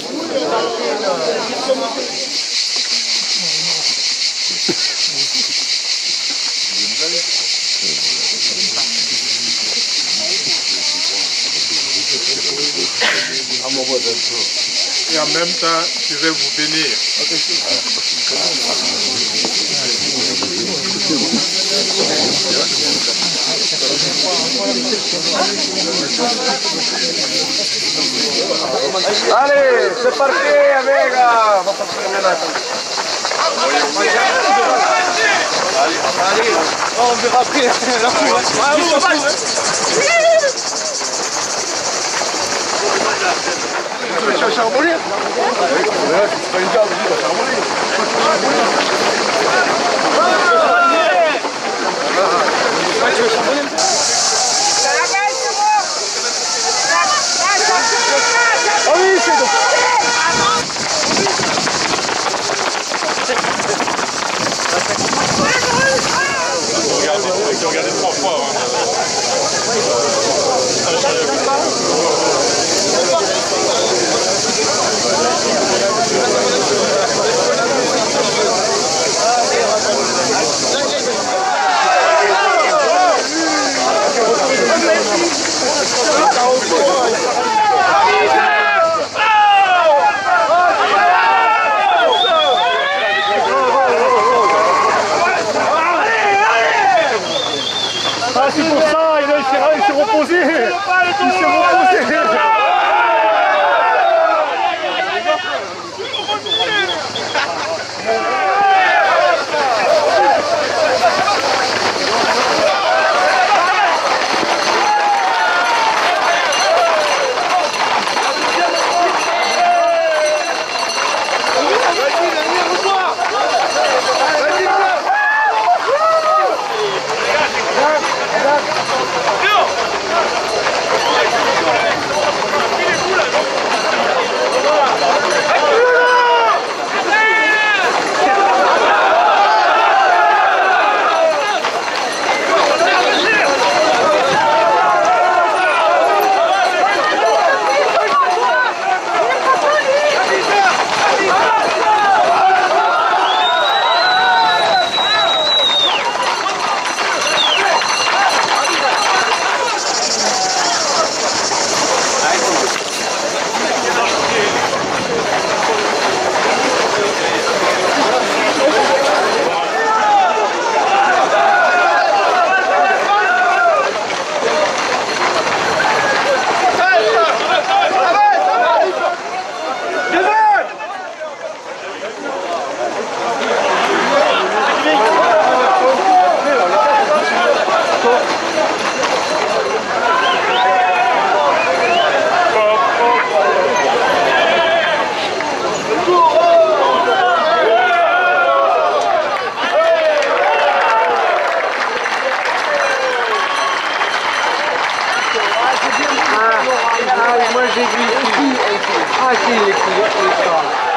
Et en même temps, je vais vous bénir. Allez, c'est parti, amiga. Allez, on verra après. Tu vas charbonner? Ouais, c'est pas une garde, tu vas charbonner. Tu veux charbonner? Ah oui, c'est bon. Regardez 3 fois. Ah, c'est pour ça, il s'est reposé. Il s'est reposé. Moi j'ai vu ici. Ah si, les